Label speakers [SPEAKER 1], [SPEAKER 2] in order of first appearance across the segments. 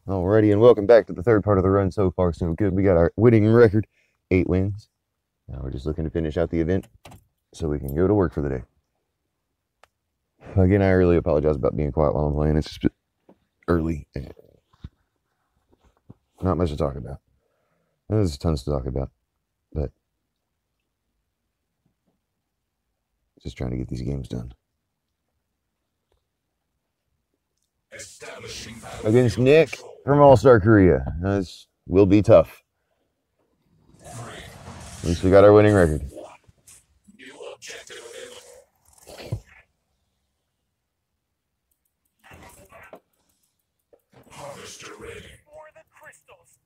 [SPEAKER 1] Alrighty, and welcome back to the third part of the run. So far, so good. We got our winning record, 8 wins. Now we're just looking to finish out the event so we can go to work for the day. Again, I really apologize about being quiet while I'm playing. It's just early and not much to talk about. There's tons to talk about, but just trying to get these games done. Against Nick from All-Star Korea. This will be tough. At least we got our winning record.
[SPEAKER 2] Harvester ready. For the crystals.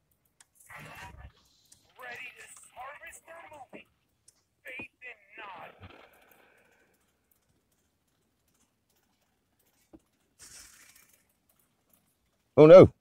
[SPEAKER 2] Ready to harvest their moving. Faith and nod.
[SPEAKER 1] Oh no!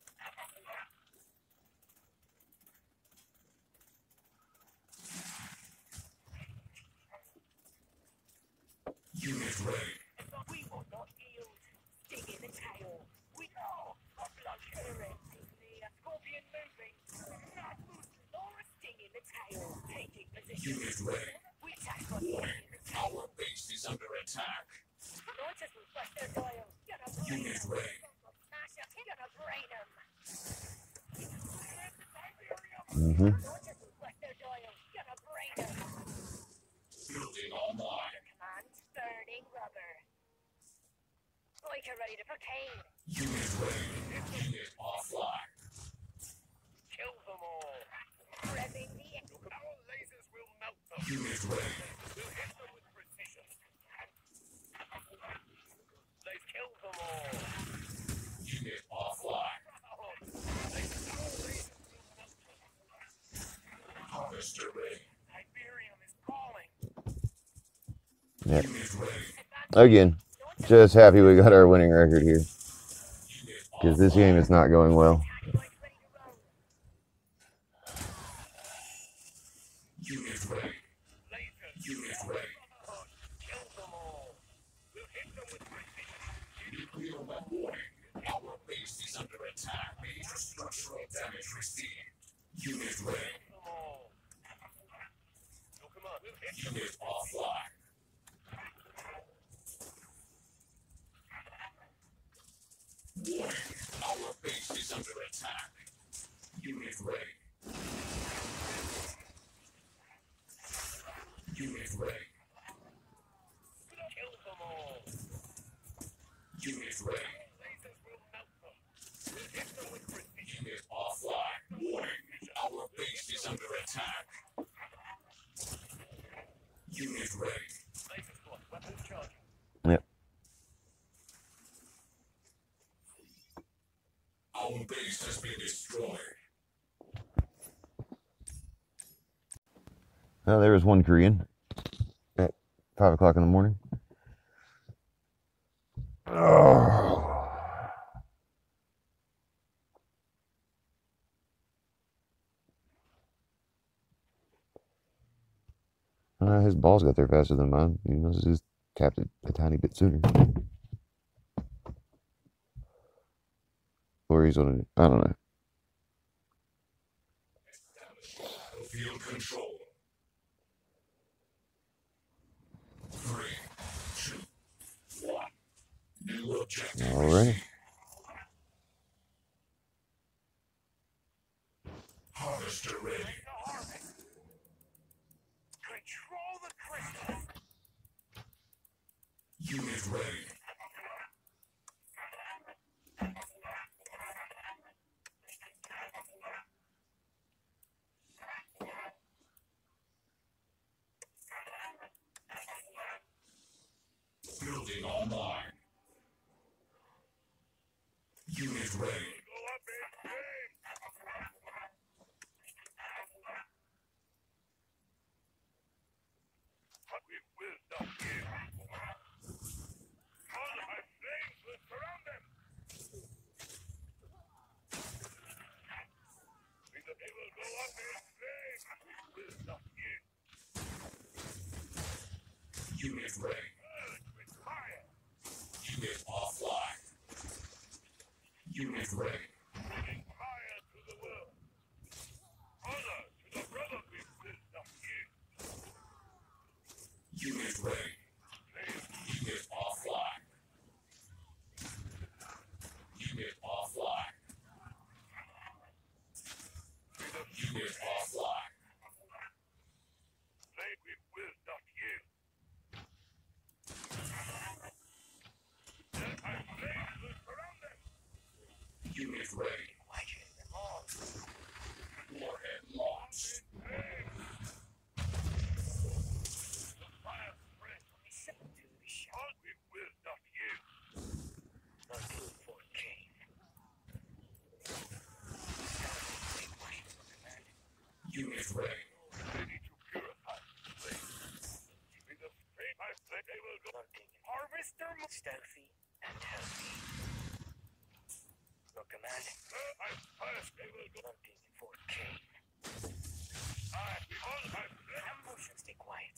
[SPEAKER 2] Unit ready. We will not yield. Sting in the tail. We know a blood current. A scorpion moving. Not loose or a sting in the tail. Taking position. Unit ready. We attack on the Our base is under attack. Launchers will flush their dials. Unit ready. Smash up. Gonna brain them. Launchers will flush their dials. Gonna brain them. Building online. Burning rubber. Breaker ready to proclaim. Unit ready. Unit offline. Kill them all. Revving the engine. Our lasers will melt them. Unit ready. We'll hit them with precision. They've killed them all. Unit offline. Harvester ready. Hyperion is calling.
[SPEAKER 1] Yep. Again, just happy we got our winning record here. Because this game is not going well.
[SPEAKER 2] Unit ready. Unit ready. Kill them all. We'll hit them with precision. Nuclear warning. Our base is under attack. Major structural damage received. Unit ready. Unit offline. Warning. Our base is under attack. Unit ready. Unit ready. Kill them all. Unit ready. Lasers will melt them. We'll hit them with precision. Unit offline. Warning. Our base is under attack. Unit ready. Lasers blocked. Weapons charging.
[SPEAKER 1] Yep.
[SPEAKER 2] Our base has been destroyed.
[SPEAKER 1] There was one Korean at 5 o'clock in the morning. Oh. His balls got there faster than mine. He must have just tapped it a tiny bit sooner. Or he's on it. I don't know.
[SPEAKER 2] Battlefield control. 3, 2, 1. New objective.
[SPEAKER 1] All right.
[SPEAKER 2] Harvester ready. Control the crystals. Unit ready. Building online. Unit ready. Unit ready. Harvester stealthy and healthy. Your command. Lurking for cave. Ambush and stay quiet.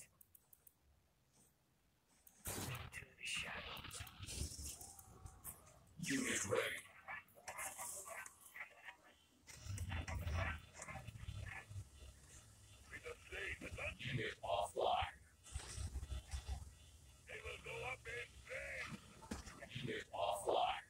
[SPEAKER 2] Into the shadows.
[SPEAKER 3] Unit ready. Unit offline. They will go up in flames. Unit offline.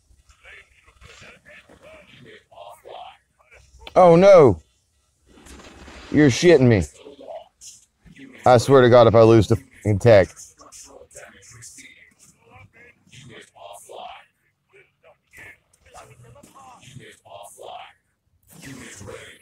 [SPEAKER 3] Unit offline.
[SPEAKER 1] Oh no! You're shitting me. I swear to God, if I lose the tech.
[SPEAKER 3] Structural damage received. Unit offline. Unit offline. Unit ready.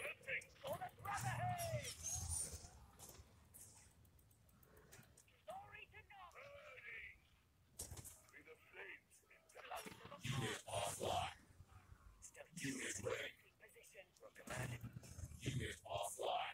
[SPEAKER 3] Unit offline. Unit ready. Unit offline.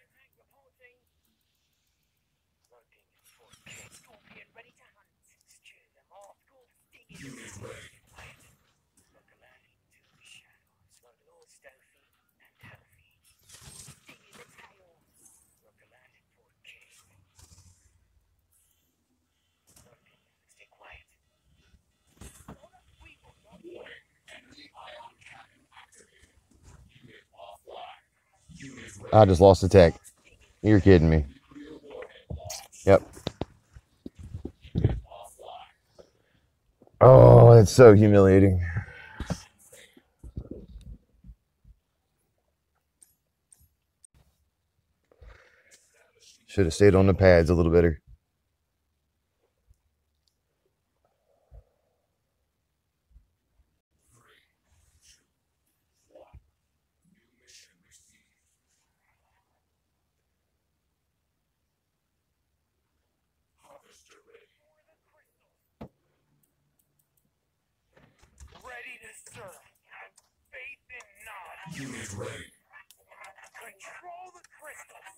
[SPEAKER 2] Scorpion ready to hunt. Stew them off. Stinging.
[SPEAKER 3] Unit ready.
[SPEAKER 2] Your command into the shadows. All stealthy and healthy. Stinging the tail. Your command for cave. Stay quiet. We will not
[SPEAKER 3] Warning. Enemy ion cannon activated. Unit offline. Unit ready.
[SPEAKER 1] I just lost the tech. You're kidding me.
[SPEAKER 3] Nuclear warhead launch.
[SPEAKER 1] Yep.
[SPEAKER 3] Unit offline.
[SPEAKER 1] Oh, it's so humiliating. Should have stayed on the pads a little better.
[SPEAKER 3] New mission received. Harvester ready.
[SPEAKER 2] ready to serve. Have faith in none.
[SPEAKER 3] Unit ready.
[SPEAKER 2] Control the crystals.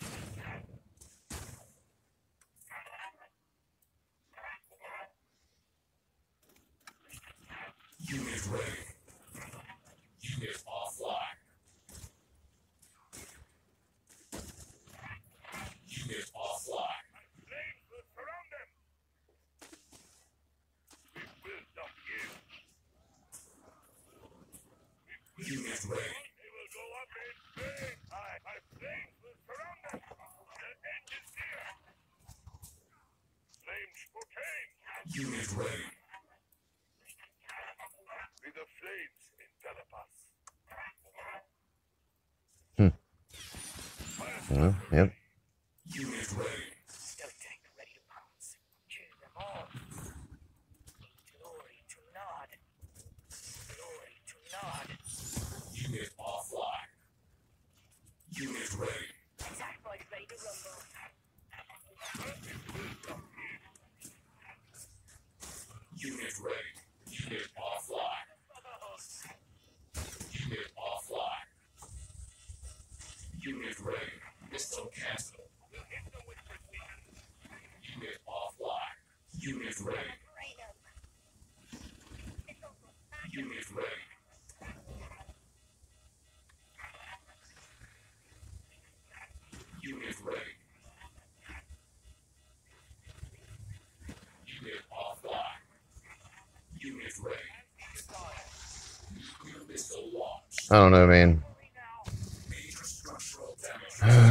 [SPEAKER 3] Unit ready. Unit offline. Unit offline.
[SPEAKER 2] Flames will surround them. We will not yield.
[SPEAKER 3] Unit ready.
[SPEAKER 2] They will go up in flames. My flames will surround them. The end is near. Flames proclaim.
[SPEAKER 3] Unit ready.
[SPEAKER 2] May the flames envelop us.
[SPEAKER 1] Yep.
[SPEAKER 3] Unit ready.
[SPEAKER 2] Stealth tank ready to pounce. Kill them all. Glory to Nod. Glory to Nod.
[SPEAKER 3] Unit offline. Unit ready.
[SPEAKER 2] Attack boys ready to rumble.
[SPEAKER 3] Unit ready. Unit offline. Unit offline. Unit ready. Missile cancel.
[SPEAKER 2] We'll hit them with precision.
[SPEAKER 3] Unit offline. Unit ready.
[SPEAKER 2] Rain 'em.
[SPEAKER 3] Unit ready. Unit ready. Unit offline. Unit ready. Nuclear missile launch.
[SPEAKER 1] I don't know, man.
[SPEAKER 3] Major structural damage.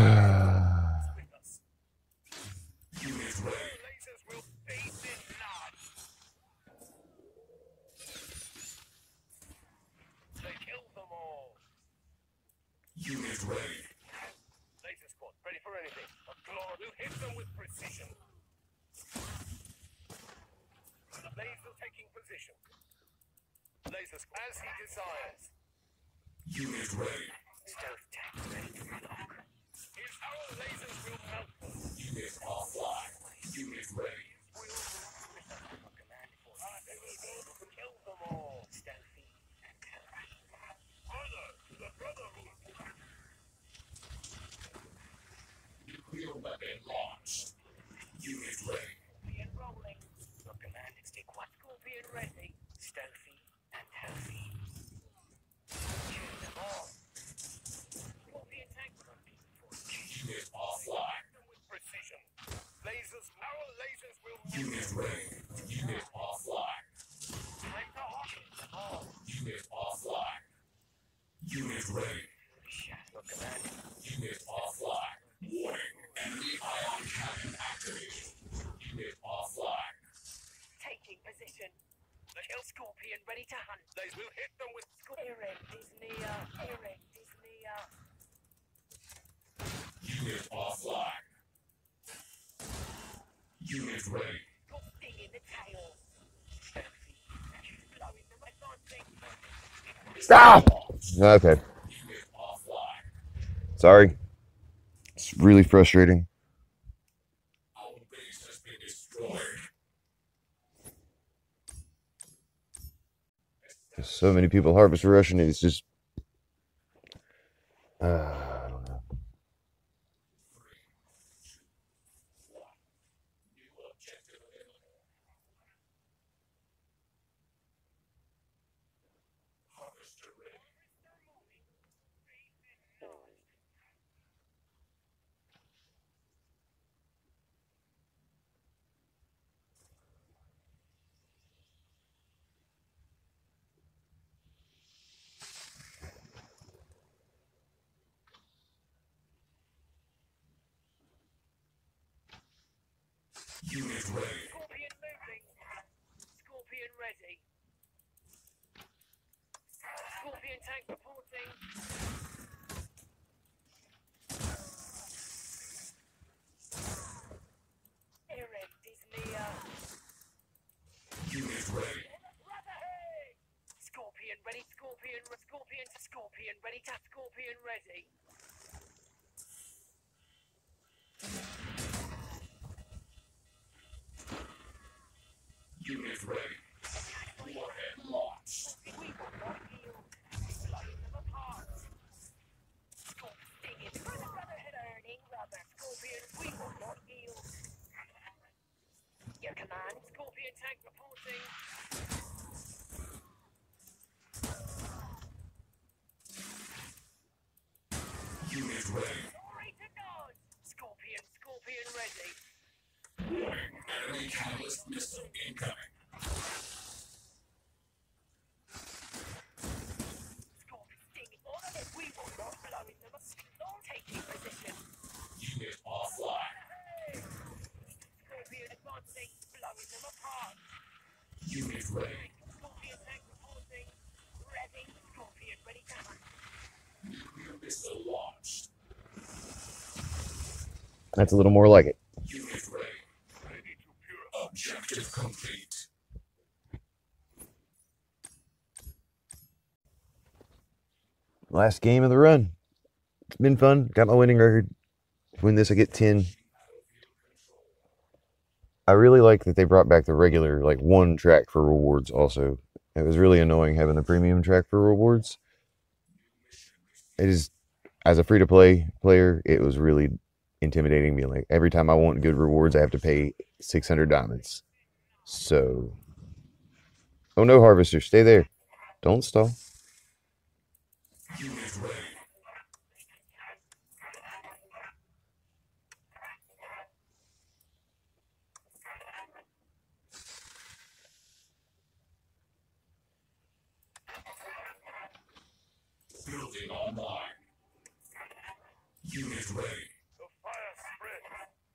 [SPEAKER 3] Unit ready.
[SPEAKER 2] Lasers will face in Nod. They killed them all.
[SPEAKER 3] Unit ready.
[SPEAKER 2] Laser squad ready for anything. A claw will hit them with precision. Laser taking position. Laser squad as he desires.
[SPEAKER 3] Unit ready.
[SPEAKER 2] Stealth tank ready to block. His arrow lasers will melt them.
[SPEAKER 3] Unit offline. Unit ready.
[SPEAKER 2] Command for kill them all. Stealthy and stealthy.
[SPEAKER 3] Brother to the Brotherhood. Nuclear weapon launched. Unit ready.
[SPEAKER 2] Scorpion rolling. Your command is stick one. Scorpion ready. Stealthy and healthy. Kill them all. Scorpion tank ready for kill.
[SPEAKER 3] Unit offline.
[SPEAKER 2] With precision. Lasers, our lasers will
[SPEAKER 3] Unit ready. Unit offline.
[SPEAKER 2] Time to hawk them all.
[SPEAKER 3] Unit offline. Unit ready.
[SPEAKER 2] Your command.
[SPEAKER 3] Unit offline. Warning. Enemy ion cannon activated. Unit offline.
[SPEAKER 2] Taking position. The kill scorpion ready to hunt. They will hit them with Erend is near. Erend is near.
[SPEAKER 3] Unit offline. Unit ready.
[SPEAKER 2] Got sting in the tail. Stealthy. Blowing them advancing.
[SPEAKER 1] Stop! Okay.
[SPEAKER 3] Unit offline.
[SPEAKER 1] Sorry. It's really frustrating.
[SPEAKER 3] Our base has been destroyed.
[SPEAKER 1] There's so many people harvest rushing it. It's just. I don't know.
[SPEAKER 3] New objective available. Harvester ready. Unit ready.
[SPEAKER 2] Scorpion moving. Scorpion ready. Scorpion tank reporting. Erend is near.
[SPEAKER 3] Unit ready.
[SPEAKER 2] Scorpion ready. Scorpion ready to Scorpion ready.
[SPEAKER 3] Unit ready. Warhead launched.
[SPEAKER 2] We will not yield. Blowing them apart. Sting is Brotherhood earning rubber. Scorpion, we will not yield. Your command, Scorpion tank reporting.
[SPEAKER 3] Unit ready.
[SPEAKER 2] Glory to God. Scorpion ready.
[SPEAKER 3] Warning. Enemy catalyst missile incoming.
[SPEAKER 2] Scorpion stinging all of it. We will not blowing them apart. Taking position.
[SPEAKER 3] Unit offline.
[SPEAKER 2] Scorpion advancing. Blowing them apart.
[SPEAKER 3] Unit ready.
[SPEAKER 2] Scorpion tank reporting. Ready. Scorpion ready to hunt.
[SPEAKER 3] Nuclear missile launched.
[SPEAKER 1] That's a little more like it.
[SPEAKER 3] Unit ready. Ready to pure objective complete.
[SPEAKER 1] Last game of the run. It's been fun. Got my winning record. Win this, I get 10. I really like that they brought back the regular, like, one track for rewards also. It was really annoying having the premium track for rewards. It is, as a free-to-play player, it was really intimidating me. Like, every time I want good rewards, I have to pay 600 diamonds. So, oh no, Harvester, stay there. Don't stall.
[SPEAKER 3] Unit ready. Building online. Unit ready.
[SPEAKER 2] The fire spreads.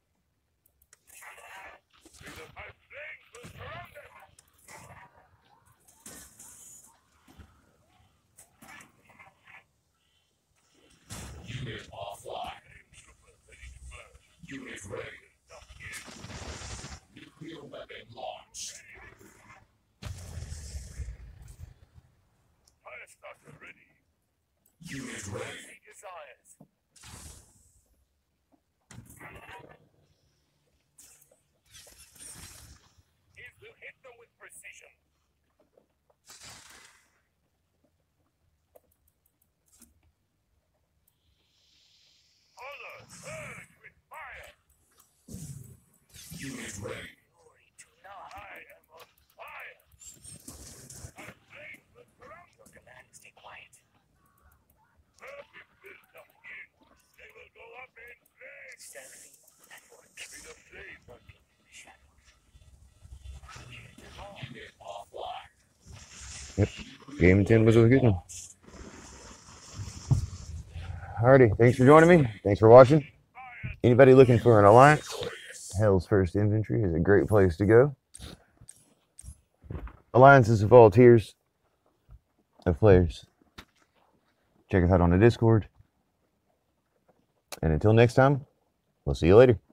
[SPEAKER 2] See the five flames will surround them.
[SPEAKER 3] Unit offline. Unit ready. Nuclear weapon launched.
[SPEAKER 2] Fire starter ready.
[SPEAKER 3] Unit ready.
[SPEAKER 2] He desires. He will hit them with precision. Honor, surge with fire.
[SPEAKER 3] Unit ready.
[SPEAKER 2] Glory to God. I am on fire. Our flames will surround your command. Stay quiet. Perfect wisdom in. They will go up in flames. Stealthy and work. Be the flame working in the shadows.
[SPEAKER 3] Unit offline.
[SPEAKER 1] Yep. Game 10 was a good one. Alrighty, thanks for joining me. Thanks for watching. Anybody looking for an alliance? Hell's First Infantry is a great place to go. Alliances of all tiers of players. Check us out on the Discord. And until next time, we'll see you later.